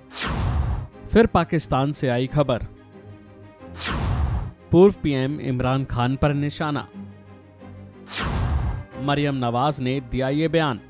फिर पाकिस्तान से आई खबर, पूर्व पीएम इमरान खान पर निशाना। मरियम नवाज ने दिया ये बयान।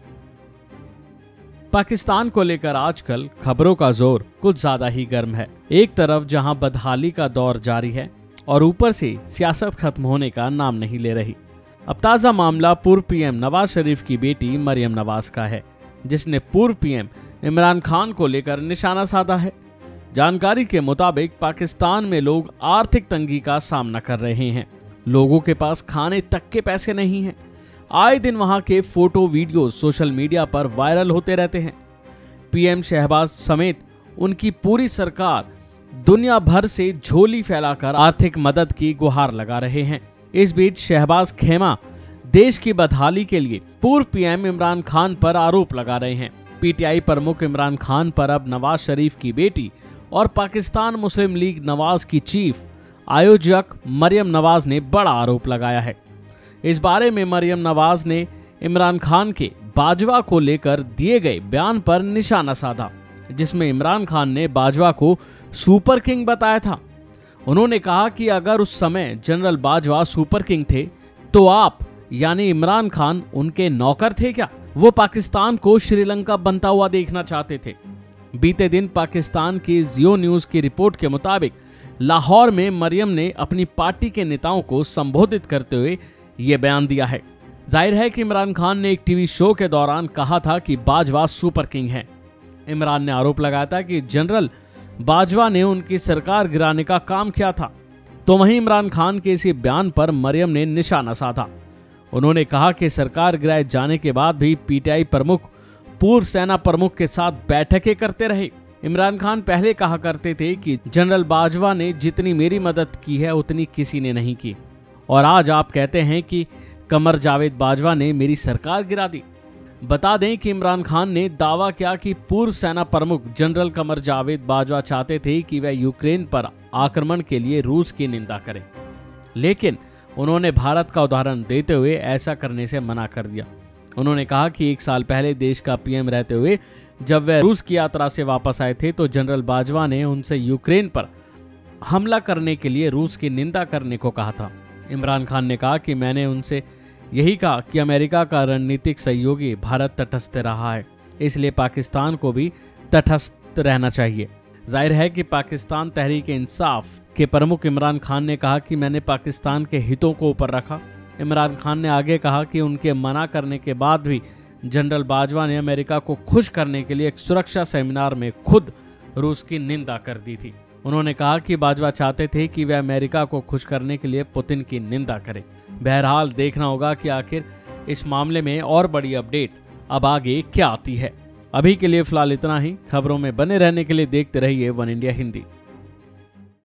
पाकिस्तान को लेकर आजकल खबरों का जोर कुछ ज्यादा ही गर्म है। एक तरफ जहां बदहाली का दौर जारी है और ऊपर से सियासत खत्म होने का नाम नहीं ले रही। अब ताजा मामला पूर्व पीएम नवाज शरीफ की बेटी मरियम नवाज का है, जिसने पूर्व पीएम इमरान खान को लेकर निशाना साधा है। जानकारी के मुताबिक पाकिस्तान में लोग आर्थिक तंगी का सामना कर रहे हैं। लोगों के पास खाने तक के पैसे नहीं हैं। आए दिन वहां के फोटो वीडियो सोशल मीडिया पर वायरल होते रहते हैं। पीएम शहबाज समेत उनकी पूरी सरकार दुनिया भर से झोली फैलाकर आर्थिक मदद की गुहार लगा रहे हैं। इस बीच शहबाज खेमा देश की बदहाली के लिए पूर्व पीएम इमरान खान पर आरोप लगा रहे हैं। पीटीआई प्रमुख इमरान खान पर अब नवाज शरीफ की बेटी और पाकिस्तान मुस्लिम लीग नवाज की चीफ आयोजक मरियम नवाज ने बड़ा आरोप लगाया है। इस बारे में मरियम नवाज ने इमरान खान के बाजवा को लेकर दिए गए बयान पर निशाना साधा, जिसमें इमरान खान ने बाजवा को सुपर किंग बताया था। उन्होंने कहा कि अगर उस समय जनरल बाजवा सुपर किंग थे तो आप यानी इमरान खान उनके नौकर थे क्या? वो पाकिस्तान को श्रीलंका बनता हुआ देखना चाहते थे। बीते दिन पाकिस्तान की जियो न्यूज की रिपोर्ट के मुताबिक लाहौर में मरियम ने अपनी पार्टी के नेताओं को संबोधित करते हुए ये बयान दिया है। जाहिर है कि इमरान खान ने एक टीवी शो के दौरान कहा था कि बाजवा सुपर किंग है। इमरान ने आरोप लगाया था कि जनरल बाजवा ने उनकी सरकार गिराने का काम किया था। तो वहीं इमरान खान के इसी बयान पर मरियम ने निशाना साधा। उन्होंने कहा कि सरकार गिराए जाने के बाद भी पीटीआई प्रमुख पूर्व सेना प्रमुख के साथ बैठकें करते रहे। इमरान खान पहले कहा करते थे कि जनरल बाजवा ने जितनी मेरी मदद की है उतनी किसी ने नहीं की, और आज आप कहते हैं कि कमर जावेद बाजवा ने मेरी सरकार गिरा दी। बता दें कि इमरान खान ने दावा किया कि पूर्व सेना प्रमुख जनरल कमर जावेद बाजवा चाहते थे कि वह यूक्रेन पर आक्रमण के लिए रूस की निंदा करें, लेकिन उन्होंने भारत का उदाहरण देते हुए ऐसा करने से मना कर दिया। उन्होंने कहा कि 1 साल पहले देश का पीएम रहते हुए जब वह रूस की यात्रा से वापस आए थे तो जनरल बाजवा ने उनसे यूक्रेन पर हमला करने के लिए रूस की निंदा करने को कहा था। इमरान खान ने कहा कि मैंने उनसे यही कहा कि अमेरिका का रणनीतिक सहयोगी भारत तटस्थ रहा है, इसलिए पाकिस्तान को भी तटस्थ रहना चाहिए। जाहिर है कि पाकिस्तान तहरीक इंसाफ के प्रमुख इमरान खान ने कहा कि मैंने पाकिस्तान के हितों को ऊपर रखा। इमरान खान ने आगे कहा कि उनके मना करने के बाद भी जनरल बाजवा ने अमेरिका को खुश करने के लिए एक सुरक्षा सेमिनार में खुद रूस की निंदा कर दी थी। उन्होंने कहा कि बाजवा चाहते थे कि वह अमेरिका को खुश करने के लिए पुतिन की निंदा करे। बहरहाल देखना होगा कि आखिर इस मामले में और बड़ी अपडेट अब आगे क्या आती है। अभी के लिए फिलहाल इतना ही। खबरों में बने रहने के लिए देखते रहिए वन इंडिया हिंदी।